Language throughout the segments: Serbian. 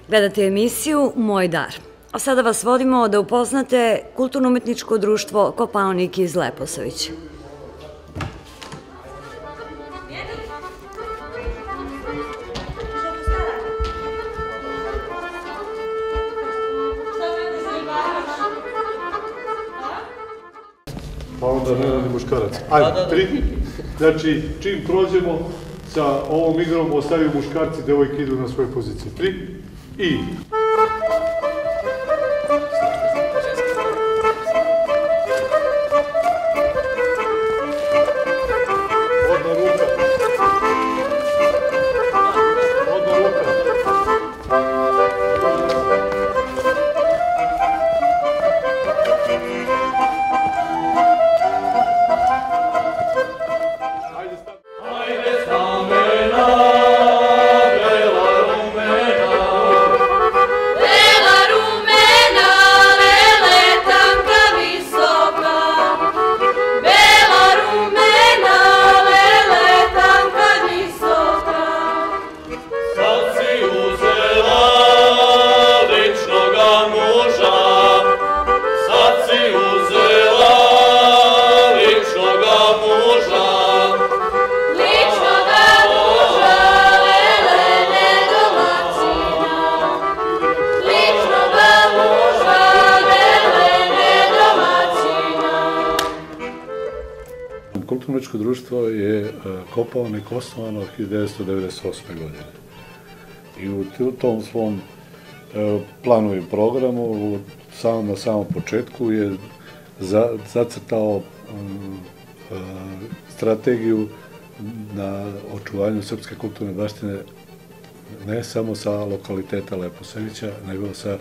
Gledate emisiju Moj dar. A sada vas vodimo da upoznate Kulturno-umetničko društvo Kopaonik iz Leposavića. Pa onda ne radi muškarac. Ajde, 3. Znači, čim prođemo sa ovom igrom, ostavaju muškarci, devojke idu na svoje pozicije. 3. I... Odmah ruka. Odmah ruka. Kulturno-umetničko društvo je Kopaonik osnovano 1998. godine. I u tom svom planu i programu na samom početku je zacrtao strategiju na očuvanju srpske kulturne baštine ne samo sa lokaliteta Leposavića, nego sa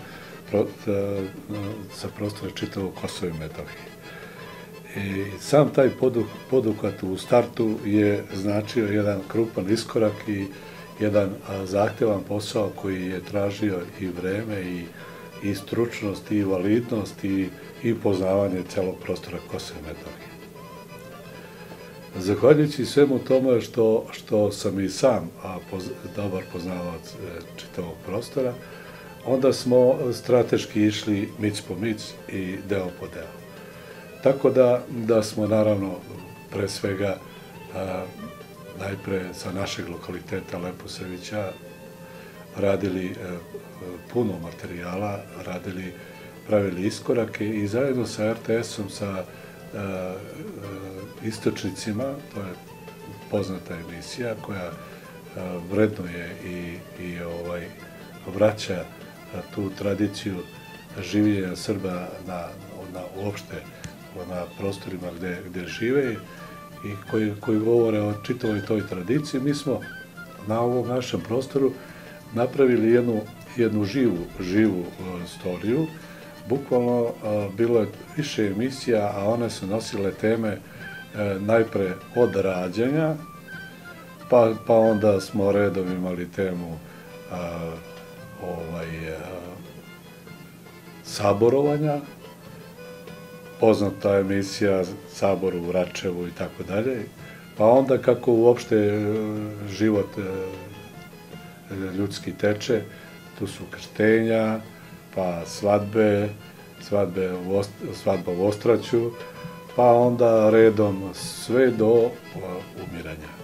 prostora čitavog Kosova i Metohije. I sam taj poduhvat u startu je značio jedan krupan iskorak i jedan zahtevan posao koji je tražio i vreme i stručnost i validnost i poznavanje celog prostora Kosova i Metohije. Zahvaljujući svemu tome što sam i sam dobar poznavac čitavog prostora, onda smo strateški išli mic po mic i deo po deo. Tako da smo naravno pre svega najpre sa našeg lokaliteta Leposavića radili puno materijala, pravili iskorake i zajedno sa RTS-om, sa Istočnicima, to je poznata emisija koja vrednuje i vraća tu tradiciju življenja Srba uopšte na prostorima gde žive i koji govore o čitavoj toj tradiciji. Mi smo na ovom našem prostoru napravili jednu živu storiju. Bukvalno bilo je više emisija, a one su nosile teme najpre od rađanja, pa onda smo redom imali temu saborovanja, poznata emisija Sabor u Račevu i tako dalje, pa onda kako uopšte život ljudski teče, tu su krštenja, pa svadba u Ostraću, pa onda redom sve do umiranja.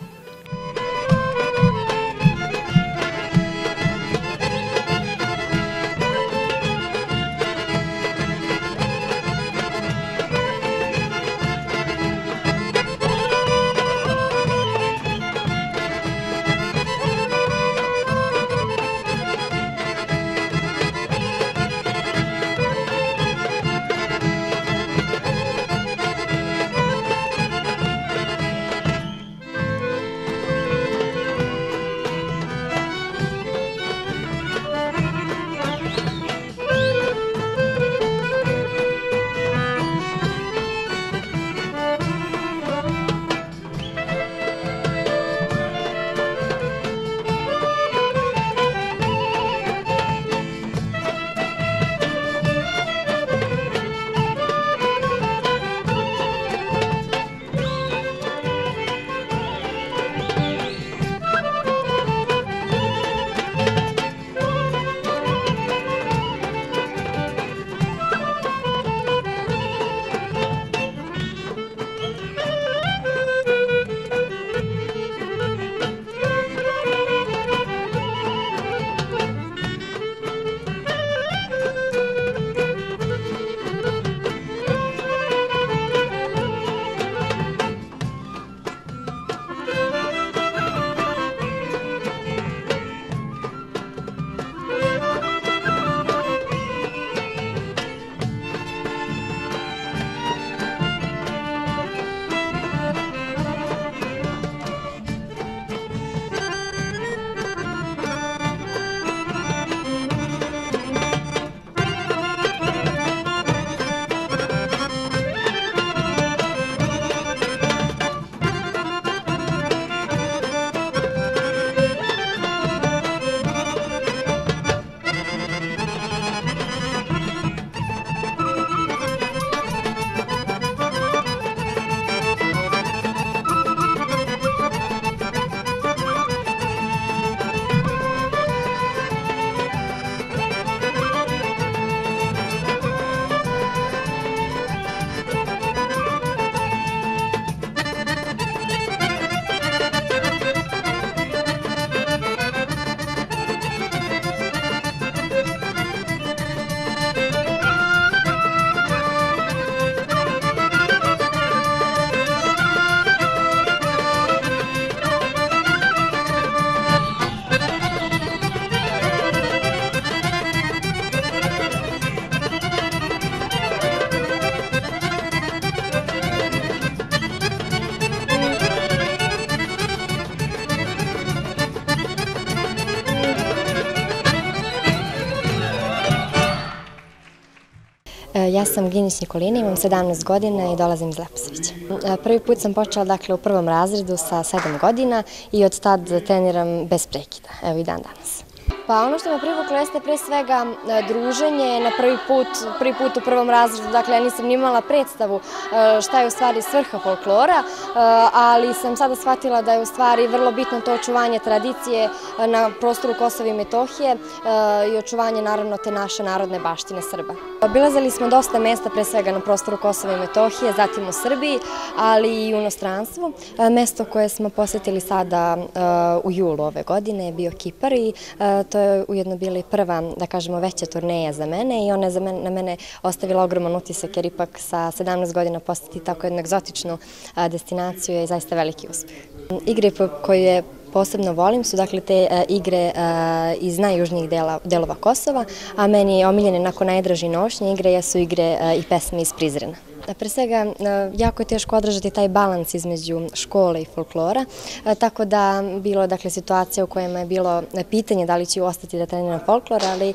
Ja sam Ginjić Nikolina, imam 17 godina i dolazim iz Leposavića. Prvi put sam počela dakle, u prvom razredu sa 7 godina i od tad treniram bez prekida, evo i dan danas. Pa ono što me privuklo jeste pre svega druženje na prvi put u prvom razredu, dakle ja nisam ni imala predstavu šta je u stvari svrha folklora, ali sam sada shvatila da je u stvari vrlo bitno to očuvanje tradicije na prostoru Kosova i Metohije i očuvanje naravno te naše narodne baštine Srba. Obilazili smo dosta mesta pre svega na prostoru Kosova i Metohije, zatim u Srbiji, ali i u inostranstvu. Mesto koje smo posetili sada u julu ove godine je bio Kipar i to je ujedno bila i prva, da kažemo, veća turneja za mene i ona je na mene ostavila ogroman utisak jer ipak sa 17 godina posetiti tako jednu egzotičnu destinaciju je zaista veliki uspeh. Igre koje posebno volim su dakle te igre iz najjužnijih delova Kosova, a meni omiljene nakon najdraži nošnje igre jesu igre i pesme iz Prizrena. Pre svega, jako je teško održati taj balans između škole i folklora, tako da bilo je situacija u kojima je bilo pitanje da li ću ostati da treniram folklor, ali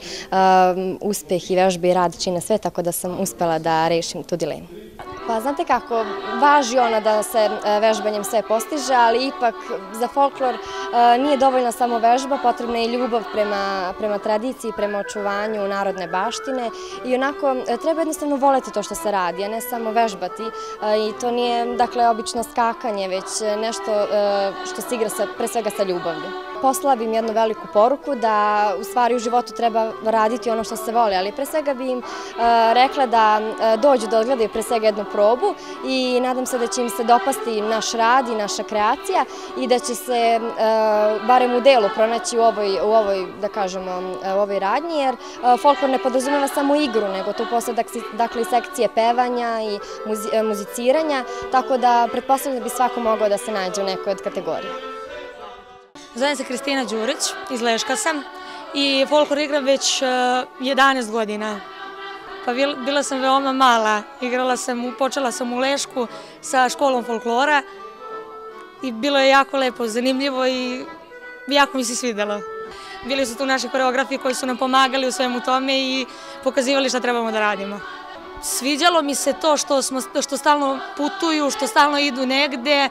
uspeh i vežbe i rad čine sve, tako da sam uspela da rešim tu dilemu. Pa znate kako, važi ona da se vežbanjem sve postiže, ali ipak za folklor nije dovoljna samo vežba, potrebna je i ljubav prema tradiciji, prema očuvanju narodne baštine i onako treba jednostavno voleti to što se radi, a ne samo vežbati i to nije dakle obično skakanje, već nešto što se igra pre svega sa ljubavlju. Poslala bi im jednu veliku poruku da u stvari u životu treba raditi ono što se voli, ali pre svega bi im rekla da dođu da odgledaju pre svega jednu probu i nadam se da će im se dopasti naš rad i naša kreacija i da će se barem u delu pronaći u ovoj, da kažemo, u ovoj radnji, jer folklor ne podrazumeva samo igru, nego tu postoje dakle i sekcije pevanja i muziciranja, tako da pretpostavljam da bi svako mogao da se nađe u nekoj od kategorija. Zovem se Kristina Đurić, iz Leška sam i folklor igram već 11 godina. Pa bila sam veoma mala, počela sam u Lešku sa školom folklora i bilo je jako lepo, zanimljivo i jako mi se svidelo. Bili su tu naši koreografi koji su nam pomagali u svemu tome i pokazivali šta trebamo da radimo. Sviđalo mi se to što stalno putuju, što stalno idu negde.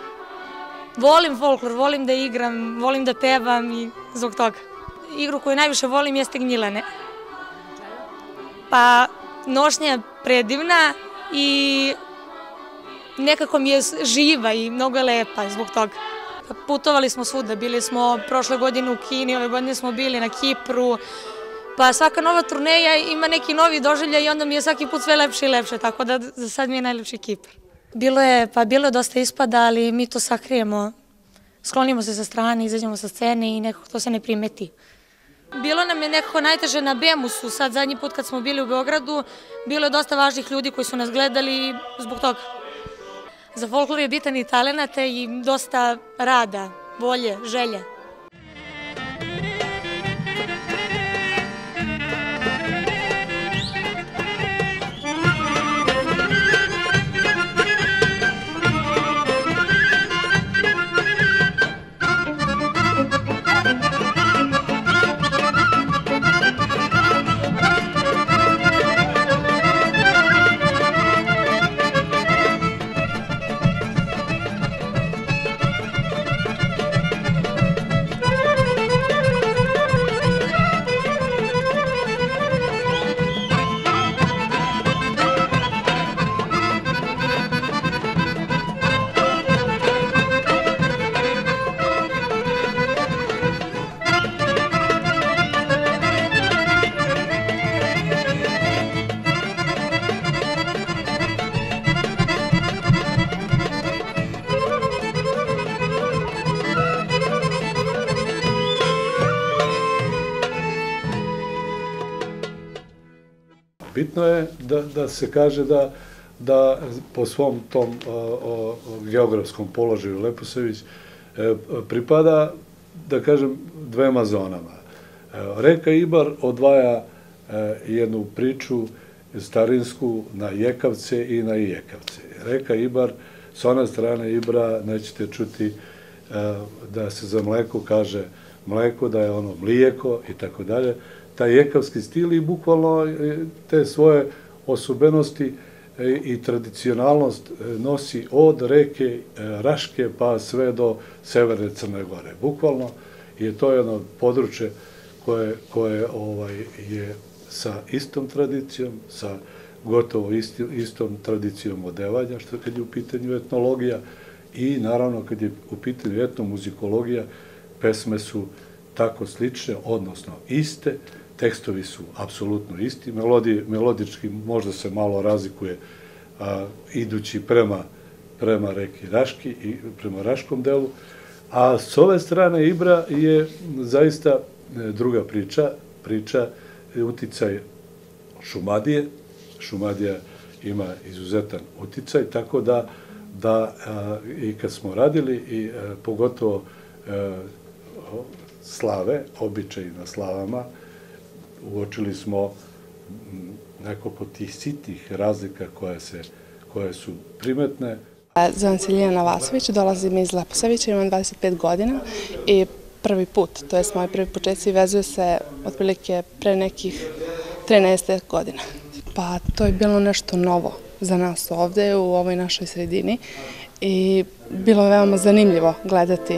Volim folklor, volim da igram, volim da pevam i zbog toga. Igru koju najviše volim jeste gnjilane. Pa nošnja je predivna i nekako mi je živa i mnogo je lepa zbog toga. Putovali smo svuda, bili smo prošle godine u Kini, ove godine smo bili na Kipru. Pa svaka nova turneja ima neki novi doživljaj i onda mi je svaki put sve lepše i lepše, tako da za sad mi je najlepši Kipar. Bilo je dosta ispada, ali mi to sakrijemo. Sklonimo se sa strane, izađemo sa scene i nekako to se ne primeti. Bilo nam je nekako najteže na Bemusu, sad zadnji put kad smo bili u Beogradu, bilo je dosta važnih ljudi koji su nas gledali zbog toga. Za folklor je bitan i talenat i dosta rada, volje, želje. Bitno je da se kaže da po svom tom geografskom položaju Leposavić pripada, da kažem, dvema zonama. Reka Ibar odvaja jednu priču starinsku na Jekavce i na Ijekavce. Reka Ibar, s one strane Ibra nećete čuti da se za mleko kaže mleko, da je ono mlijeko i tako dalje. Taj jekavski stil i bukvalno te svoje osobenosti i tradicionalnost nosi od reke Raške pa sve do severne Crne Gore. Bukvalno je to jedno područje koje je sa istom tradicijom, sa gotovo istom tradicijom odevanja, što kad je u pitanju etnologija, i naravno kad je u pitanju etnomuzikologija, pesme su tako slične, odnosno iste, tekstovi su apsolutno isti, melodički možda se malo razlikuje idući prema reki Raški i prema Raškom delu, a s ove strane Ibra je zaista druga priča uticaj Šumadije. Šumadija ima izuzetan uticaj, tako da i kad smo radili i pogotovo slave, običaji na slavama, uočili smo nekoliko tih sitnih razlika koje su primetne. Zovem se Ljiljana Vasović, dolazim iz Leposavića, imam 25 godina i prvi put, to je moji prvi početci, vezuje se otprilike pre nekih 13 godina. Pa to je bilo nešto novo za nas ovde u ovoj našoj sredini i bilo je veoma zanimljivo gledati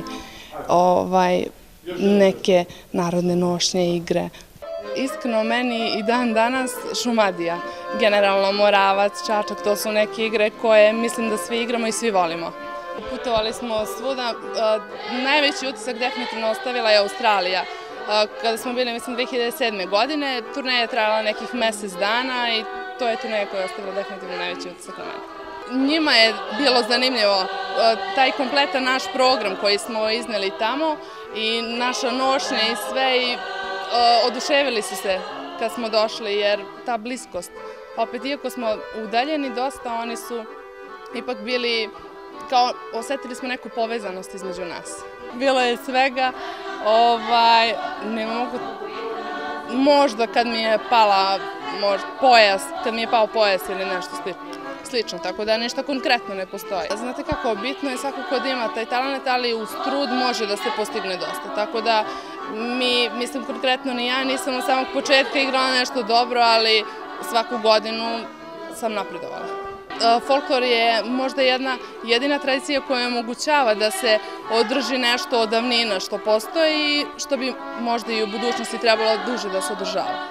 neke narodne nošnje, igre. Iskreno, meni i dan danas Šumadija, generalno Moravac, Čačak, to su neke igre koje mislim da svi igramo i svi volimo. Putovali smo svuda, najveći utisak definitivno ostavila je Australija. Kada smo bili, mislim, 2007. godine, turneja je trajala nekih mesec dana i to je turneja koja je ostavila definitivno najveći utisak na mene. Njima je bilo zanimljivo taj kompletan naš program koji smo izneli tamo i naša nošnja i sve, i oduševili su se kad smo došli, jer ta bliskost, opet iako smo udaljeni dosta, oni su ipak bili, kao osetili smo neku povezanost između nas. Bilo je svega, ne mogu, možda kad mi je pao pojas ili nešto slično, tako da nešto konkretno ne postoji. Znate kako, bitno je svakako da ima taj talent, ali uz trud može da se postigne dosta, tako da mislim konkretno ni ja nisam od samog početka igrala nešto dobro, ali svaku godinu sam napredovala. Folklor je možda jedina tradicija koja omogućava da se održi nešto od davnina što postoji i što bi možda i u budućnosti trebalo duže da se održava.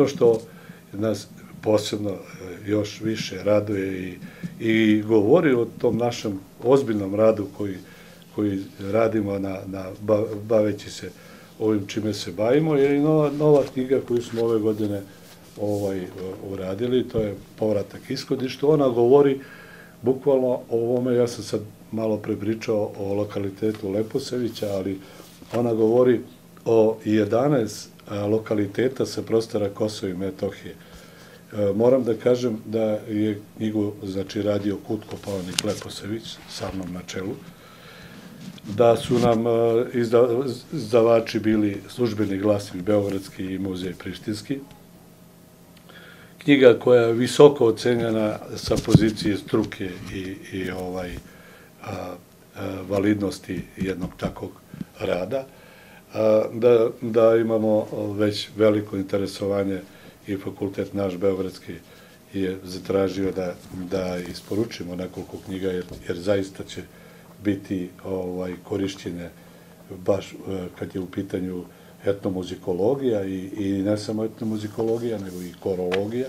što nas posebno još više raduje i govori o tom našem ozbiljnom radu koji radimo baveći se ovim čime se bavimo, je i nova knjiga koju smo ove godine uradili, to je Povratak ishodištu. Ona govori bukvalno o ovome, ja sam sad malo prepričao o lokalitetu Leposavića, ali ona govori o 11 lokaliteta sa prostora Kosova i Metohije. Moram da kažem da je knjigu radio Kut Kopaonik Leposavić, sa mnom na čelu, da su nam izdavači bili Službeni glasnik Beogradski i Muzej Prištinski. Knjiga koja je visoko ocenjena sa pozicije struke i validnosti jednog takvog rada, da imamo već veliko interesovanje i fakultet naš Beogradski je zatražio da isporučimo nekoliko knjiga, jer zaista će biti korišćene baš kad je u pitanju etnomuzikologija i ne samo etnomuzikologija, nego i korologija.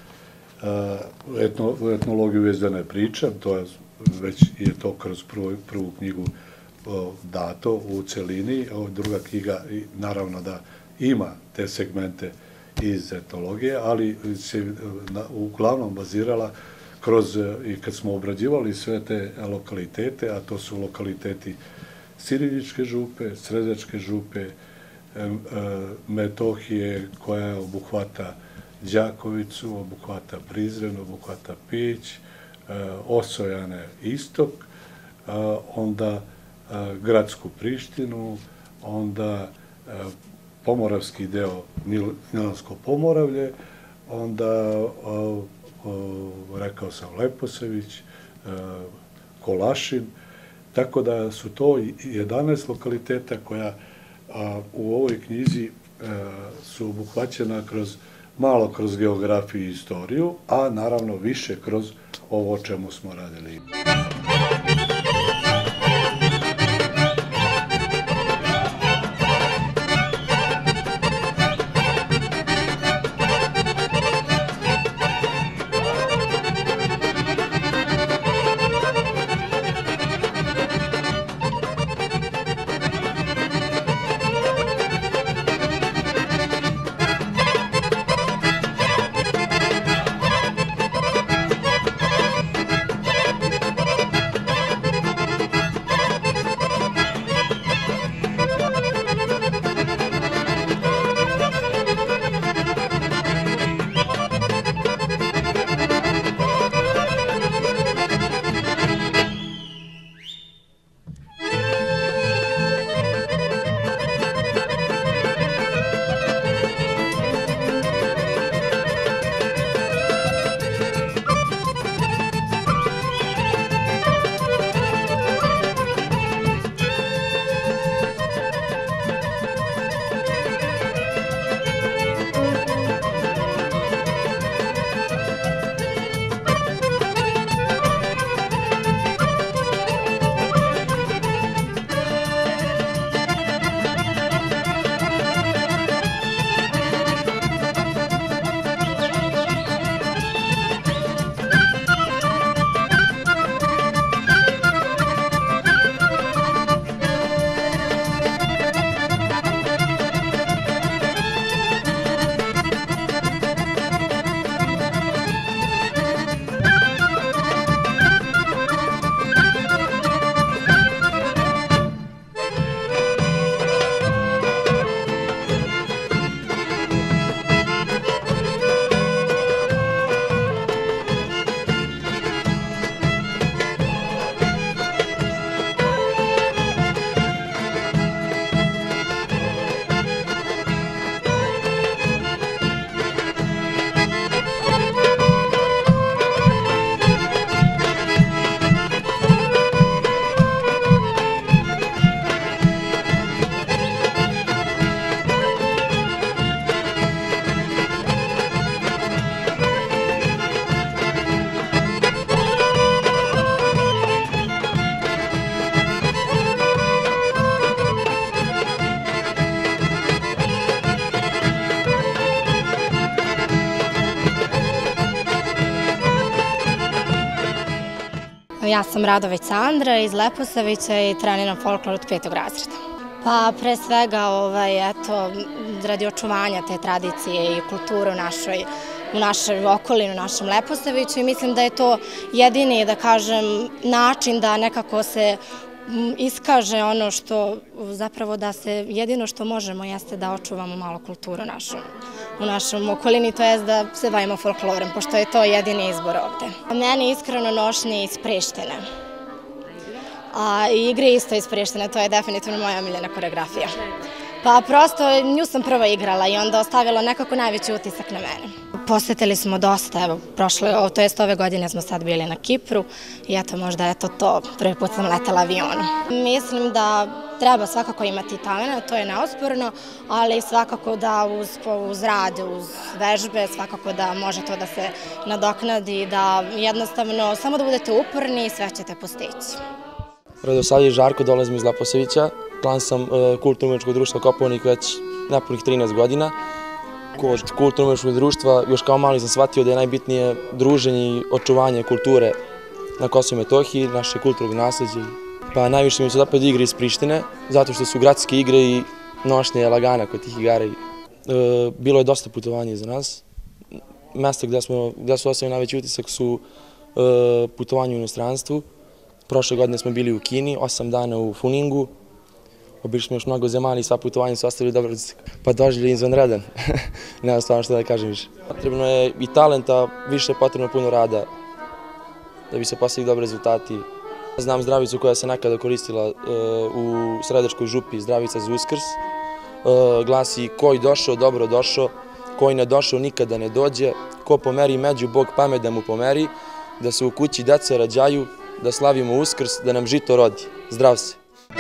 Etnologiju već da ne pričam, već je to kroz prvu knjigu dato u celini. Druga knjiga naravno da ima te segmente iz etnologije, ali se uglavnom bazirala i kad smo obrađivali sve te lokalitete, a to su lokaliteti Siriljičke župe, Sredačke župe, Metohije koja obuhvata Đakovicu, obuhvata Prizren, obuhvata Peć, Osojane istok, onda gradsku Prištinu, onda pomoravski deo Gnjilansko Pomoravlje, onda rekao sam Leposavić, Kolašin, tako da su to 11 lokaliteta koja u ovoj knjizi su obuhvaćena malo kroz geografiju i istoriju, a naravno više kroz ovo o čemu smo radili. Ja sam Radoveć Sandra iz Leposavića i treniram folklor od 5. razreda. Pa pre svega, radi očuvanja te tradicije i kulture u našoj okolini, u našem Leposaviću i mislim da je to jedini, da kažem, način da nekako se iskaže ono što, zapravo da se jedino što možemo jeste da očuvamo malo kulturu u našom okolini, to je da se bavimo folklorom, pošto je to jedini izbor ovde. Meni iskreno nošnje iz Prištine, a igre isto iz Prištine, to je definitivno moja omiljena koreografija. Pa prosto nju sam prvo igrala i onda ostavilo nekako najveći utisak na mene. Posetili smo dosta, evo, ove godine smo sad bili na Kipru i eto možda je to prvi put sam letela avionom. Mislim da treba svakako imati talent, to je neosporno, ali svakako da uz rad, uz vežbe, svakako da može to da se nadoknadi, da jednostavno samo da budete uporni i sve ćete postići. Radosavljević Žarko, dolazim iz Leposavića, član sam Kulturno-umetničkog društva Kopaonik već nepunih 13 godina. Kod Kulturno-umetničkog društva još kao mali sam shvatio da je najbitnije druženje i očuvanje kulture na Kosovu i Metohiji, naše kulturnog nasleđa. Pa najviše mi se dopade igre iz Prištine, zato što su gradske igre i nošnje lagana kod tih igara. Bilo je dosta putovanja iza nas. Mesta gde su ostavili najveći utisak su putovanje u inostranstvu. Prošle godine smo bili u Kini, 8 dana u Funingu. Obišli smo još mnogo zemalja i sva putovanja su ostavili dobar utisak. Pa doživljaj izvanredan. Nema stvarno što da kažem više. Potrebno je i talenta, više je potrebno puno rada da bi se postigli dobri rezultati. Znam zdravicu koja se nekada koristila u Sredečkoj župi, zdravica za Uskrs. Glasi: koji došao, dobro došao, koji ne došao, nikada ne dođe, ko pomeri među, Bog pamet da mu pomeri, da se u kući deca rađaju, da slavimo Uskrs, da nam žito rodi. Zdrav se!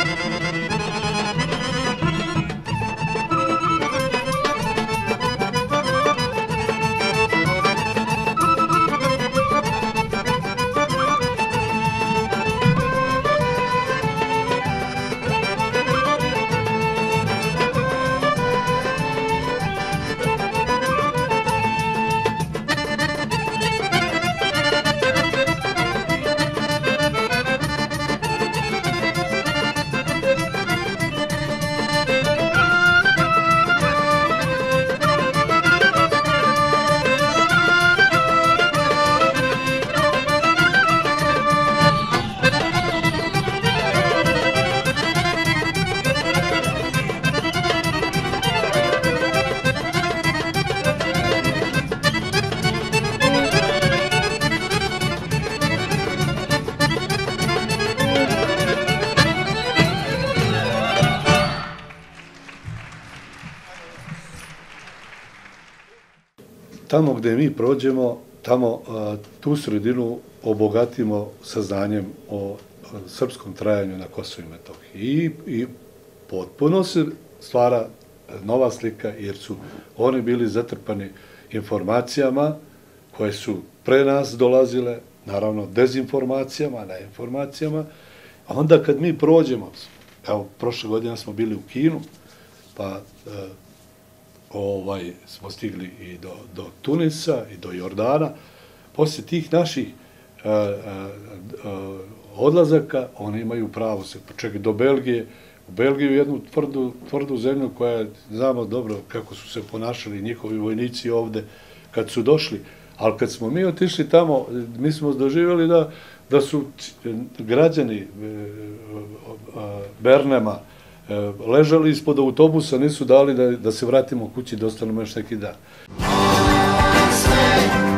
Tamo gde mi prođemo, tu sredinu obogatimo saznanjem o srpskom trajanju na Kosovu i Metohiji. I potpuno se stvara nova slika, jer su oni bili zatrpani informacijama koje su pre nas dolazile, naravno dezinformacijama, neinformacijama. A onda kad mi prođemo, kao prošle godine smo bili u Kinu, pa smo stigli i do Tunisa i do Jordana. Posle tih naših odlazaka oni imaju pravo se počekati do Belgije. U Belgiju, jednu tvrdu zemlju koja znamo dobro kako su se ponašali njihovi vojnici ovde kad su došli. Ali kad smo mi otišli tamo, mi smo doživjeli da su građani Bernema ležali ispod autobusa, nisu dali da se vratimo kući, da ostanemo još neki dan.